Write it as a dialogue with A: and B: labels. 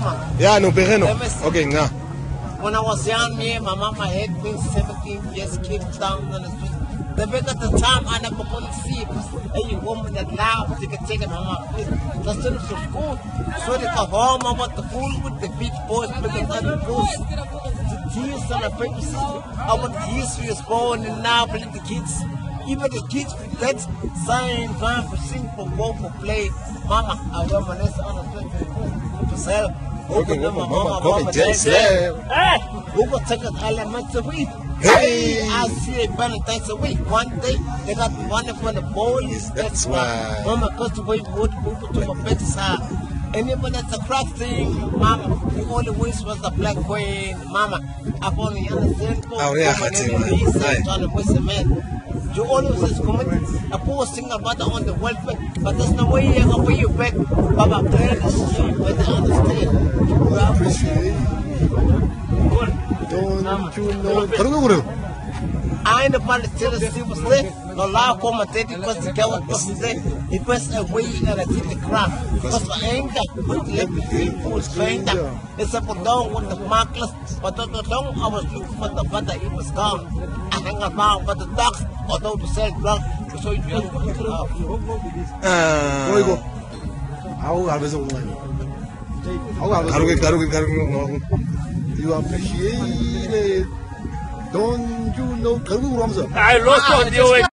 A: Yeah, no, Pereno. Okay, now.
B: When I was young, me and my mama had been 17 years kids down on the street. The back at the time, I never could see any woman that loud to get taken on my face. That's still from school. So they come home about the fool with the beach boys, with the other boys. The tears on the papers. I want the history is born and now play the kids. Even the kids with that sign, van for sing, for go, for play. Mama, I reminisce on the 24 to sell.
A: Okay, mama, just
B: hey, who will take an element a week? Hey, I see a Valentine's a week. One day they got one from the boys.
A: That's why.
B: Mama goes to wait wood to my better side. And even that's a crack thing, Mama. The only wish was the black queen, Mama. I've only understand.
A: Oh, yeah,
B: you always is coming. A poor singer brother on the welfare, but there's no way you're gonna pay you back. Baba, parents, but they understand.
A: Don't you know?
B: I ain't about to tell us he was there. No law commented because the girl was there. He pressed away and I did the crap. Because my anger, with the people was going down. It's up and down with the markless, but not long I was looking for the butter, it was gone. I hang around for the dogs, although to sell drugs, so you just put it off.
A: You appreciate it. Don't you know?
C: I lost on you.